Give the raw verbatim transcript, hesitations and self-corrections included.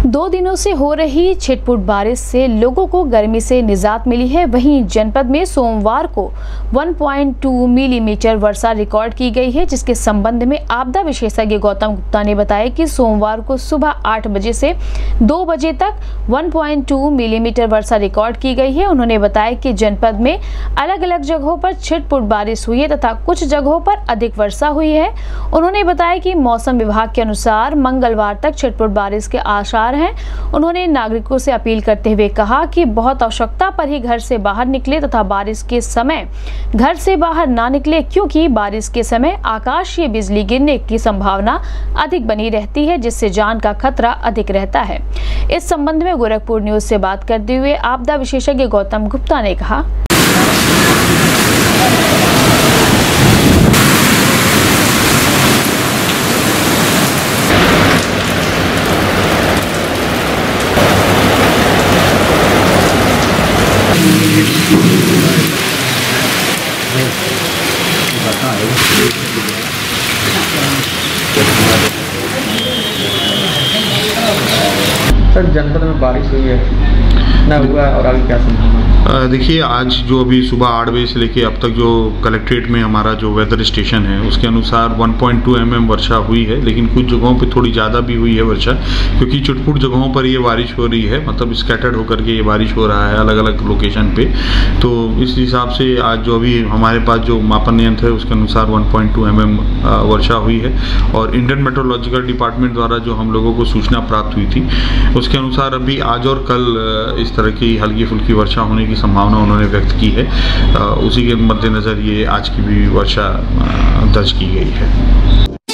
दो दिनों से हो रही छिटपुट बारिश से लोगों को गर्मी से निजात मिली है। वहीं जनपद में सोमवार को एक पॉइंट दो मिलीमीटर वर्षा रिकॉर्ड की गई है, जिसके संबंध में आपदा विशेषज्ञ गौतम गुप्ता ने बताया कि सोमवार को सुबह आठ बजे से दो बजे तक एक पॉइंट दो मिलीमीटर वर्षा रिकॉर्ड की गई है। उन्होंने बताया कि जनपद में अलग अलग जगहों पर छिटपुट बारिश हुई है तथा कुछ जगहों पर अधिक वर्षा हुई है। उन्होंने बताया कि मौसम विभाग के अनुसार मंगलवार तक छिटपुट बारिश के आसार हैं। उन्होंने नागरिकों से अपील करते हुए कहा कि बहुत आवश्यकता पर ही घर से बाहर निकले तथा बारिश के समय घर से बाहर ना निकले, क्योंकि बारिश के समय आकाशीय बिजली गिरने की संभावना अधिक बनी रहती है, जिससे जान का खतरा अधिक रहता है। इस संबंध में गोरखपुर न्यूज से बात करते हुए आपदा विशेषज्ञ गौतम गुप्ता ने कहा, सर जनपद में बारिश हुई है ना हुआ और आगे क्या संभावना? देखिए, आज जो अभी सुबह आठ बजे से लेके अब तक जो कलेक्ट्रेट में हमारा जो वेदर स्टेशन है उसके अनुसार एक पॉइंट दो एम एम वर्षा हुई है, लेकिन कुछ जगहों पे थोड़ी ज़्यादा भी हुई है वर्षा, क्योंकि छुटपुट जगहों पर ये बारिश हो रही है, मतलब स्कैटर्ड होकर के ये बारिश हो रहा है अलग अलग लोकेशन पे। तो इस हिसाब से आज जो अभी हमारे पास जो मापन यंत्र है उसके अनुसार एक पॉइंट दो एम एम वर्षा हुई है। और इंडियन मेट्रोलॉजिकल डिपार्टमेंट द्वारा जो हम लोगों को सूचना प्राप्त हुई थी उसके अनुसार अभी आज और कल इस तरह की हल्की फुल्की वर्षा होने की संभावना उन्होंने व्यक्त की है। उसी के मद्देनज़र ये आज की भी वर्षा दर्ज की गई है।